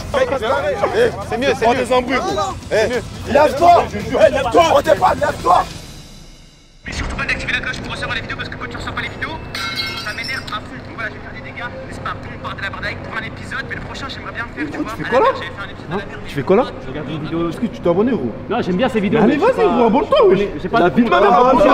C'est mieux, c'est mieux. Des embrouilles, gros. Lève-toi. Lève-toi. On t'est pas, lève-toi. Mais surtout pas d'activer la cloche pour recevoir les vidéos parce que quand tu reçois pas les vidéos, ça m'énerve à fond. Donc voilà, je vais faire des dégâts. C'est pas bon, part de la bardaille pour un épisode, mais le prochain, j'aimerais bien le faire. Tu vois, fais quoi là? j'avais fait un épisode à la mer. Tu fais quoi là? Je regarde une vidéo. Est-ce que tu t'es abonné, gros? Non, j'aime bien ces vidéos. Allez, vas-y, gros, abonne-toi, wesh. J'ai pas La vie de ma mère,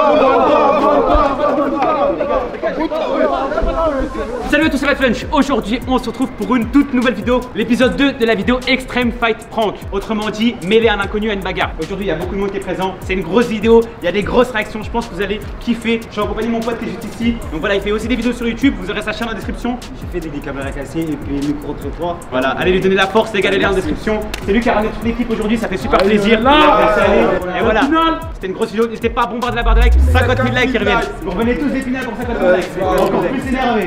Salut à tous, c'est Batfunch. Aujourd'hui, on se retrouve pour une toute nouvelle vidéo, l'épisode 2 de la vidéo Extreme Fight Prank. Autrement dit, mêler un inconnu à une bagarre. Aujourd'hui, il y a beaucoup de monde qui est présent. C'est une grosse vidéo, il y a des grosses réactions. Je pense que vous allez kiffer. Je suis en compagnie de mon pote qui est juste ici. Donc voilà, il fait aussi des vidéos sur YouTube. Vous aurez sa chaîne dans la description. J'ai fait des caméras cassées et puis le micro-trottoir. Voilà, allez lui donner la force, les gars, les liens en description. C'est lui qui a ramené toute l'équipe aujourd'hui, ça fait super plaisir. Et voilà, c'était une grosse vidéo. N'hésitez pas à bombarder la barre de likes. 50 000 likes qui reviennent. Vous revenez tous d'Épinal pour 50 000 likes. Encore plus énervé.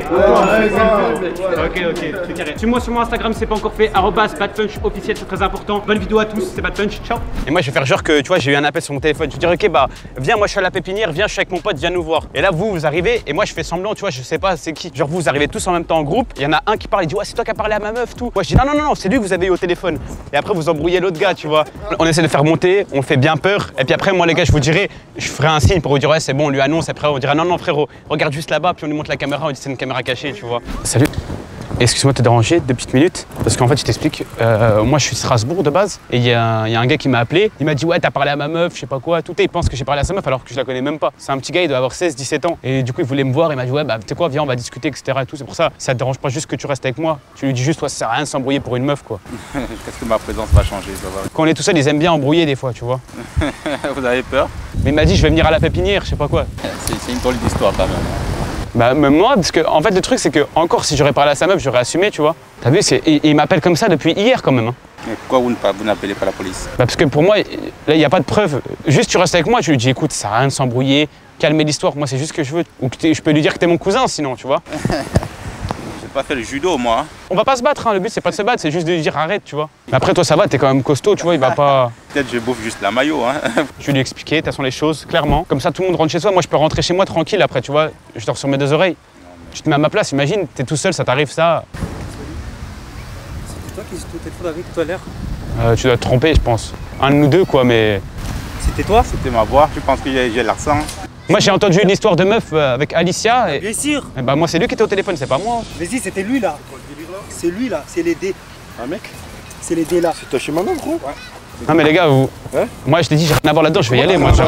Ok, c'est carré. Suis-moi sur mon Instagram si c'est pas encore fait. @batfunch officiel, c'est très important. Bonne vidéo à tous, c'est Batfunch. Ciao. Et moi je vais faire genre que tu vois j'ai eu un appel sur mon téléphone. Je vais dire ok bah viens moi je suis à la pépinière, viens je suis avec mon pote, viens nous voir. Et là vous arrivez et moi je fais semblant tu vois je sais pas c'est qui. Genre vous arrivez tous en même temps en groupe. Il y en a un qui parle, il dit ouais c'est toi qui as parlé à ma meuf tout. Moi je dis non c'est lui que vous avez eu au téléphone. Et après vous embrouillez l'autre gars tu vois. On essaie de faire monter, on fait bien peur. Et puis après moi les gars je vous dirai, je ferai un signe pour vous dire ouais c'est bon on lui annonce. Après on dira non frérot regarde juste là-bas puis on lui montre la caméra, on dit c'est une caméra cachée tu vois. Salut. Excuse-moi de te déranger 2 petites minutes, parce qu'en fait je t'explique, moi je suis de Strasbourg de base, et il y a un gars qui m'a appelé, il m'a dit ouais t'as parlé à ma meuf, je sais pas quoi, tout, et il pense que j'ai parlé à sa meuf alors que je la connais même pas. C'est un petit gars, il doit avoir 16-17 ans, et du coup il voulait me voir, il m'a dit ouais bah tu sais quoi viens on va discuter etc et tout, c'est pour ça, ça te dérange pas juste que tu restes avec moi, tu lui dis juste toi ça sert à rien de s'embrouiller pour une meuf quoi. Qu'est-ce que ma présence va changer ça va. Quand on est tout seul ils aiment bien embrouiller des fois tu vois. Vous avez peur? Mais il m'a dit je vais venir à la pépinière, je sais pas quoi. C'est une drôle d'histoire quand même. Bah même moi, parce que en fait le truc c'est que encore si j'aurais parlé à sa meuf, j'aurais assumé, tu vois. T'as vu, il m'appelle comme ça depuis hier quand même. Hein. Mais pourquoi vous n'appelez pas la police? Bah parce que pour moi, là il n'y a pas de preuve. Juste tu restes avec moi, tu lui dis écoute, ça sert à rien de s'embrouiller, calmer l'histoire, moi c'est juste ce que je veux. Ou que je peux lui dire que t'es mon cousin sinon, tu vois. J'ai pas fait le judo moi. On va pas se battre, hein. Le but c'est pas de se battre, c'est juste de lui dire arrête, tu vois. Mais après toi ça va, t'es quand même costaud, tu vois, il va pas. Peut-être je bouffe juste la maillot hein. Je vais lui expliquer, de toute façon les choses, clairement. Comme ça tout le monde rentre chez soi, moi je peux rentrer chez moi tranquille après, tu vois. Je dors sur mes 2 oreilles. Tu te mets à ma place, imagine, t'es tout seul, ça t'arrive ça. C'était toi qui étais au téléphone avec tout à l'heure? Tu dois te tromper, je pense. Un de nous deux, quoi, mais. C'était toi? C'était ma voix, tu penses que j'ai l'accent? Moi, j'ai entendu une histoire de meuf avec Alicia. Et... Bien sûr! Et bah, moi, c'est lui qui était au téléphone, c'est pas moi. Vas-y, c'était lui là! C'est lui là, c'est les dés. Un mec? C'est les dés là. C'est toi chez ma meuf, gros? Ouais. Non, mais les gars, vous. Hein? Moi, je t'ai dit, j'ai rien à voir là-dedans, je vais y aller, moi.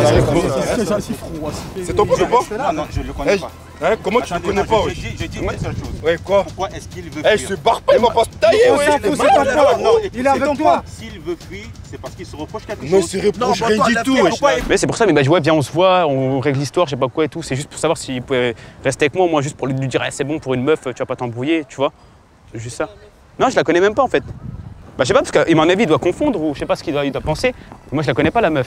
C'est ton pote ou pas? Non, je le connais pas. Hein, comment tu le connais pas? Je dis une seule chose. Ouais, quoi? Pourquoi est-ce qu'il veut Eh, fuir? se barre pas, il va pas se tailler, ouais! Il est avec toi! S'il veut fuir, c'est parce qu'il se reproche quelque chose. Non, il se reproche rien du tout, wesh! Mais c'est pour ça, mais il m'a dit, ouais, viens, on se voit, on règle l'histoire, je sais pas quoi et tout. C'est juste pour savoir s'il pouvait rester avec moi, juste pour lui dire, c'est bon, pour une meuf, tu vas pas t'embrouiller, tu vois. C'est juste ça. Non, je la connais même pas en fait. Bah, je sais pas, parce qu'à mon avis, il doit confondre ou je sais pas ce qu'il doit penser. Moi, je la connais pas, la meuf.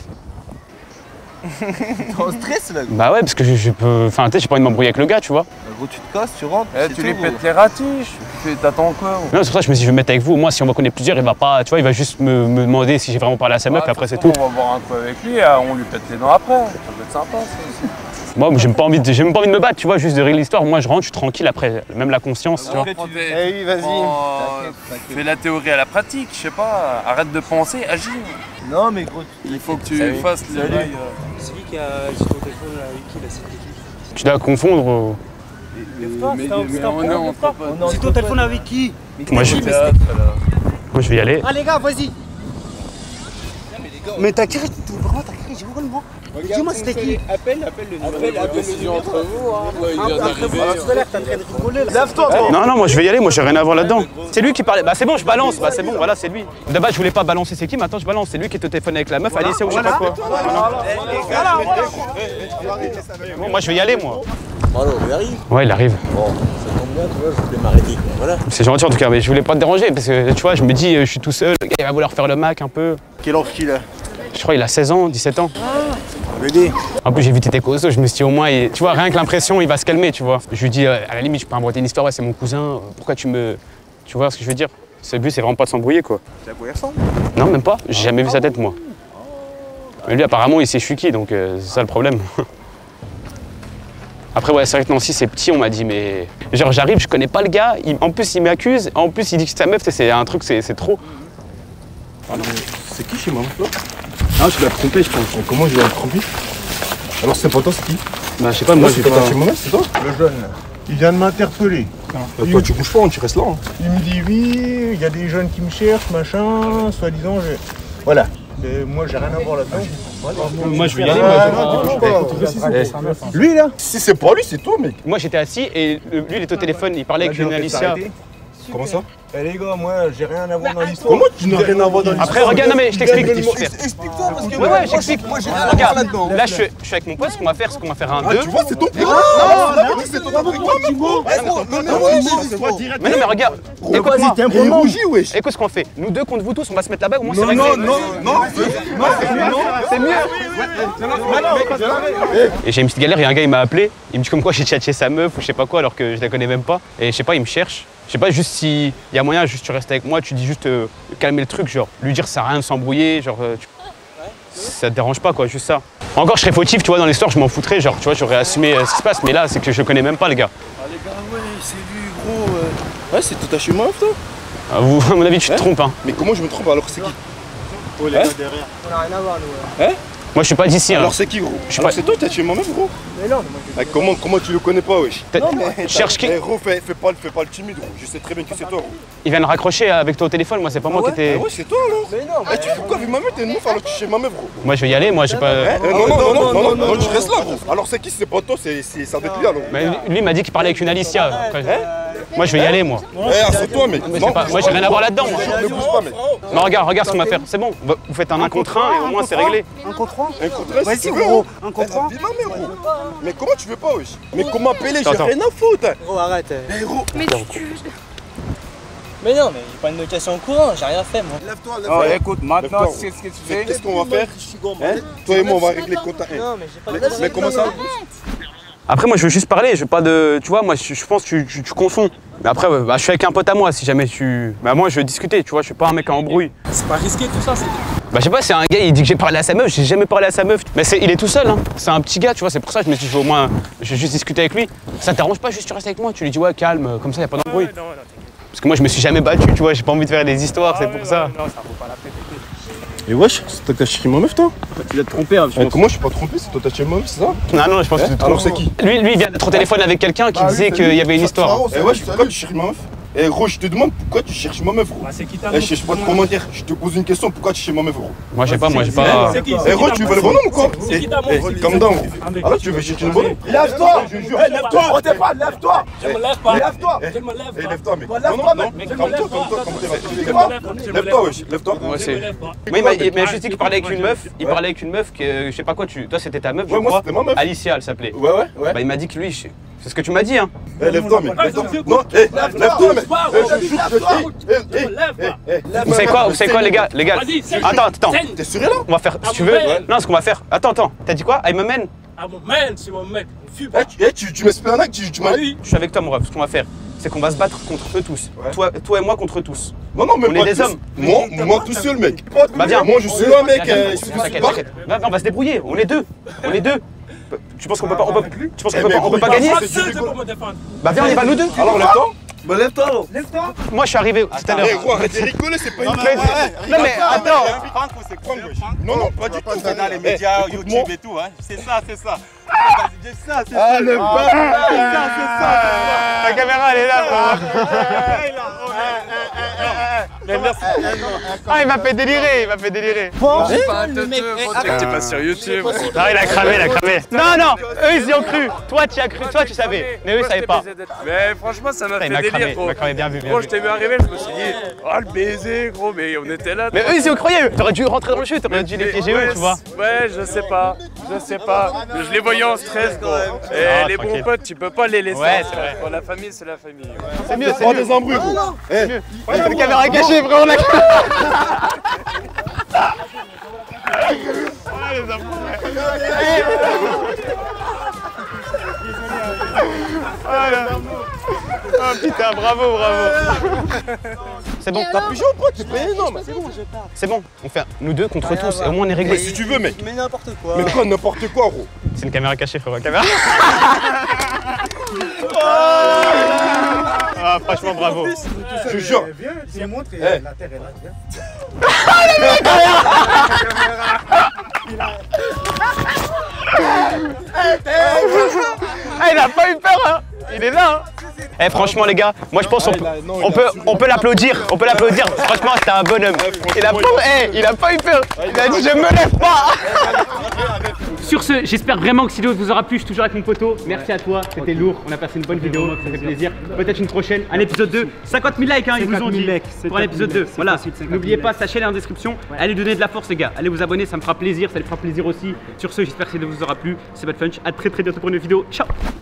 T'es en stress là, gros. Bah ouais, parce que je peux. Enfin, tu sais, j'ai pas envie de m'embrouiller avec le gars, tu vois. Gros, tu te casses, tu rentres. Tu lui pètes les ratiches, t'attends quoi? Non, c'est pour ça que je me suis dit, je vais me mettre avec vous. Moi, si on va connaître plusieurs, il va pas. Tu vois, il va juste me demander si j'ai vraiment parlé à sa meuf, et après, c'est tout. On va boire un coup avec lui, on lui pète les dents après. Ça peut être sympa, ça aussi. Moi, j'ai même pas envie de me battre, tu vois, juste de régler l'histoire. Moi, je rentre, je suis tranquille après, même la conscience, tu vois. Eh oui, vas-y. Fais la théorie à la pratique, je sais pas. Arrête de penser, agis. Non, mais gros, Il faut que tu fasses les bails. C'est lui qui a sur ton téléphone avec qui là, c'était qui? Tu dois confondre. C'est ton téléphone avec qui? Moi, je vais y aller. Ah les gars, vas-y! Mais t'as crié, vraiment t'as crié, j'ai vraiment. Dis-moi c'était qui? Appelle le numéro. Appelle décision entre vous, hein. Il vient d'arriver. Tout à l'heure t'es en train de rigoler là. Lève-toi, toi! Non, moi, je vais y aller, moi, j'ai rien à voir là-dedans. C'est lui qui parlait. Bah, c'est bon, je balance. Bah, c'est bon, voilà, c'est lui. D'abord, je voulais pas balancer c'est qui, maintenant, je balance. C'est lui qui est au téléphone avec la meuf, Alicia ou je sais pas quoi. Bon, moi, je vais y aller, moi. Malo, il arrive. Ouais, il arrive. Bon, ça tombe bien, tu vois, je voulais m'arrêter. Voilà. C'est gentil en tout cas, mais je voulais pas te déranger parce que tu vois, je me dis, je suis tout seul, le gars il va vouloir faire le Mac un peu. Quel âge qu'il a? Je crois qu'il a 16 ans, 17 ans. Bébé. En plus, j'ai vu tes causes, je me suis dit au moins, tu vois, rien que l'impression, il va se calmer, tu vois. Je lui dis, à la limite, je peux inventer une histoire, ouais, c'est mon cousin, pourquoi tu me. Tu vois ce que je veux dire? Le but, c'est vraiment pas de s'embrouiller, quoi. C'est à quoi il ressemble? Non, même pas, j'ai jamais vu sa tête, moi. Mais lui, apparemment, il sait je suis qui, donc c'est ça le problème. Après, ouais, c'est vrai que Nancy, c'est petit, on m'a dit, mais. Genre, j'arrive, je connais pas le gars, en plus, il m'accuse, en plus, il dit que c'est sa meuf, c'est un truc, c'est trop. C'est qui chez moi là? Ah, je l'ai trompé, je pense. Comment je l'ai trompé? Alors, c'est pas toi, c'est qui? Bah, je sais pas, moi, j'ai pas. Chez moi, c'est toi? Le jeune. Il vient de m'interpeller. Toi, tu bouges pas, tu restes là. Hein. Il me dit oui, il y a des jeunes qui me cherchent, machin, soi-disant, voilà. Moi, j'ai rien à voir là-dedans. Moi, je vais y aller. Lui, là? Si c'est pas lui, c'est toi, mec. Moi, j'étais assis et lui, il était au téléphone, il parlait avec une Alicia. Comment ça? Eh les gars, moi j'ai rien à voir dans l'histoire. Comment tu n'as rien à voir dans l'histoire? Après, regarde, non mais je t'explique. Explique-toi parce que Ouais, j'explique. moi j'ai rien à voir Regarde, là-dedans. là, je suis avec mon pote, ce qu'on va faire, c'est qu'on va faire un 2. Tu vois, c'est ton pote. Non, c'est ton pote. Mais non, mais regarde, écoute-moi. Il rougit, wesh. Écoute ce qu'on fait. Nous deux contre vous tous, on va se mettre là-bas, au moins c'est Non, réglé. non, C'est mieux. Et j'ai une petite galère, il y a un gars, il m'a appelé, il me dit comme quoi j'ai tchatché sa meuf ou je sais pas quoi alors que je la connais même pas. Et je sais pas, il me cherche. Je sais pas, juste s'il y a moyen, juste tu restes avec moi, tu dis juste calmer le truc, genre lui dire ça sert à rien de s'embrouiller, genre ça te dérange pas quoi, juste ça. Encore je serais fautif, tu vois, dans l'histoire je m'en foutrais, genre tu vois, j'aurais assumé ce qui se passe, mais là c'est que je connais même pas les gars. Ah les gars, ouais, c'est lui gros. Ouais, c'est tout à chez moi, toi. Ah, vous, à mon avis tu te trompes hein. Mais comment je me trompe alors c'est qui? Oh les gars derrière. On a rien à voir nous. Moi je suis pas d'ici hein. Alors c'est qui gros? Je sais Alors pas. c'est toi, t'as tué ma meuf gros? Mais non, mais moi Comment tu le connais pas wesh? Cherche qui? Eh gros, fais pas le timide gros, je sais très bien que c'est toi gros. Il vient de raccrocher avec toi au téléphone, moi c'est pas moi qui étais. Ah ouais, c'est toi alors. Mais non, Eh tu fais quoi avec ma meuf? T'es une meuf alors que tu es chez ma meuf gros. Moi je vais y aller, moi j'ai pas. Non, tu restes là gros. Alors c'est qui si c'est pas toi, c'est ça doit être lui alors. Mais lui il m'a dit qu'il parlait avec une Alicia. Après, moi je vais y aller moi. Eh, c'est toi mec. Mais c'est pas- moi j'ai rien à voir là-dedans. moi. Ne bouge pas mec. Non regarde ce qu'on va faire, c'est bon. Vous faites un 1 contre 1 et au moins c'est réglé. un contre un. Un contre un, Vas-y si tu veux, gros, hein. un contre un. Dis ma mère gros. Mais comment tu veux pas wesh? Mais comment appeler? J'ai Attends. rien à foutre. Gros arrête. Eh gros. Mais non, mais j'ai pas une notation au courant, j'ai rien fait moi. Lève-toi, Oh, écoute, maintenant, Lève-toi. c'est ce que tu fais. Qu'est-ce qu'on va faire? Hein? Toi et moi on va régler le compte à un. Non, mais j'ai pas Mais comment ça? Après moi je veux juste parler, je veux pas de. Tu vois, moi je pense que tu confonds. Mais après bah, je suis avec un pote à moi si jamais tu. Bah moi je veux discuter, tu vois, je suis pas un mec à embrouille. C'est pas risqué tout ça, c'est. Bah je sais pas, c'est un gars, il dit que j'ai parlé à sa meuf, j'ai jamais parlé à sa meuf. Mais il est tout seul, hein. C'est un petit gars, tu vois, c'est pour ça que je me suis dit, je vais au moins, je vais juste discuter avec lui. Ça t'arrange pas, juste tu restes avec moi, tu lui dis ouais calme, comme ça y a pas d'embrouille. Parce que moi je me suis jamais battu, tu vois, j'ai pas envie de faire des histoires, c'est pour ça. Non, ça vaut pas la peine. Et wesh, c'est toi qui as cherché ma meuf toi? Tu dois te tromper, hein, je pense. Comment je suis pas trompé? C'est toi qui as cherché ma meuf, c'est ça? Non, je pense que tu te trompes. Alors c'est qui? Lui il vient d'être au téléphone avec quelqu'un qui disait qu'il y avait une histoire. Eh wesh, pourquoi tu cherches ma meuf? Eh gros, je te demande pourquoi tu cherches ma meuf gros. C'est qui ta Eh je cherche pas de commentaire, je te pose une question, pourquoi tu cherches ma meuf gros? Moi j'ai pas. Eh gros, tu veux le bonhomme ou quoi? Comme dans gros. Alors tu veux chercher le bonhomme? Lève-toi! Lève-toi! On t'es pas, lève-toi! Je me lève pas. Lève-toi! Je me lève Eh pas. lève-toi mec! Lève-toi, Non, lève-toi wesh, lève-toi! Ouais, c'est. Mais il m'a juste dit qu'il parlait avec une meuf, il parlait avec une meuf que je sais pas quoi, toi c'était ta meuf, je Ouais, moi crois. c'était ma meuf. Alicia elle s'appelait. Ouais. Bah il m'a dit que lui, c'est ce que tu m'as dit hein. Eh lève-toi mec! Non, eh lève-toi mec! Je jure que Vous savez quoi les gars? Attends, t'es sûr là? on va faire, si tu veux, non ce qu'on va faire, attends, t'as dit quoi? Il me mène? Ah mon man, c'est mon mec. On fuit pas. Eh tu m'expliques un acte, tu m'as dit? Je suis avec toi mon ref, ce qu'on va faire, c'est qu'on va se battre contre eux tous. Toi et moi contre tous. Non, mais On est des hommes. Moi tout seul mec! Bah viens. Moi je suis un mec, T'inquiète. Va, on va se débrouiller, on est deux. Tu penses qu'on peut pas gagner? C'est pour me défendre. Bah viens, on y va nous deux. Alors lève-toi! Bah lève-toi alors. Moi je suis arrivé tout à l'heure. Eh gros, arrête de rigoler, c'est pas une Non mais attends. Franck ou c'est Franck wesh? Non, pas du tout! C'est dans les médias, YouTube et tout, hein. C'est ça. Ah le La caméra elle est là. Ah il m'a fait délirer, T'es pas sur YouTube. Ah il a cramé. Non, eux ils y ont cru. Toi tu y as cru, toi tu savais. Mais eux ils savaient pas. Mais franchement, ça m'a Il fait m'a délire, cramé, gros. il m'a cramé, bien vu. Gros, je t'ai vu arriver, je me suis dit, oh le baiser, gros, mais on était là. Mais eux ils y ont cru, t'aurais dû rentrer dans le jeu, t'aurais dû les piéger eux, tu vois. Ouais, je sais pas. Je les voyais en stress, gros. Et les bons tranquille. potes, tu peux pas les laisser. Ouais, c'est vrai. Pour la famille, c'est la famille. C'est mieux, Pas des embrouilles gros! Eh! La caméra est cachée, frérot, on a. Oh putain, bravo. C'est bon, T'as pigé ou quoi? T'es pas énorme! c'est bon. On fait nous deux contre tous et au moins on est réglé. Si tu veux mec! Mais n'importe quoi. Mais quoi, n'importe quoi gros! C'est une caméra cachée, frérot, la caméra. Ah, franchement, bravo. Je te jure. Viens, tu me montres Eh. la terre est là, viens. Ah, il a pas eu peur, hein. Il est là, hein. Eh, franchement, les gars, moi je pense on peut l'applaudir. On peut l'applaudir. Franchement, c'était un bonhomme. Il a pas eu peur. Il a dit je me lève pas. Sur ce, j'espère vraiment que cette vidéo vous aura plu. Je suis toujours avec mon poteau. Merci à toi, c'était lourd. On a passé une bonne vidéo, ça fait plaisir. Peut-être une prochaine, un épisode 2. 50 000 likes, hein, ils vous ont dit. Pour un épisode 2. Voilà, n'oubliez pas, sa chaîne est en description. Allez donner de la force, les gars. Allez vous abonner, ça me fera plaisir, ça lui fera plaisir aussi. Sur ce, j'espère que cette vidéo vous aura plu. C'est Bad Funch. À très bientôt pour une vidéo. Ciao.